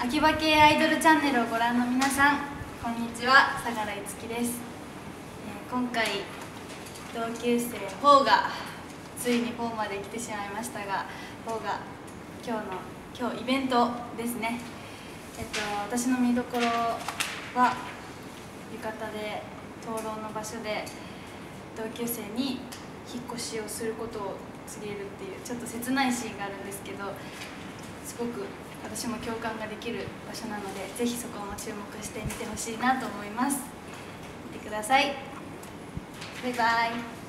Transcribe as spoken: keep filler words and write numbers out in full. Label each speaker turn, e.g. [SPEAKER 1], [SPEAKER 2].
[SPEAKER 1] 秋葉系アイドルチャンネルをご覧の皆さん、こんにちは、相良いつきです。えー、今回同級生フォーがついにフォーまで来てしまいましたが、フォーが今日の今日イベントですね。えっと私の見どころは浴衣で討論の場所で同級生に引っ越しをすることを告げるっていうちょっと切ないシーンがあるんですけど、すごく私も共感ができる場所なので、ぜひそこも注目してみてほしいなと思います。見てください。バイバイ。